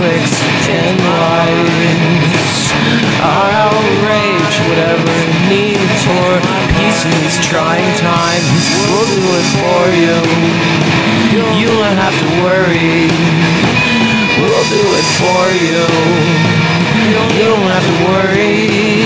clicks and lights. Our outrage, whatever it needs for peace in these trying times, we'll do it for you. You won't have to worry. We'll do it for you. You don't have to worry.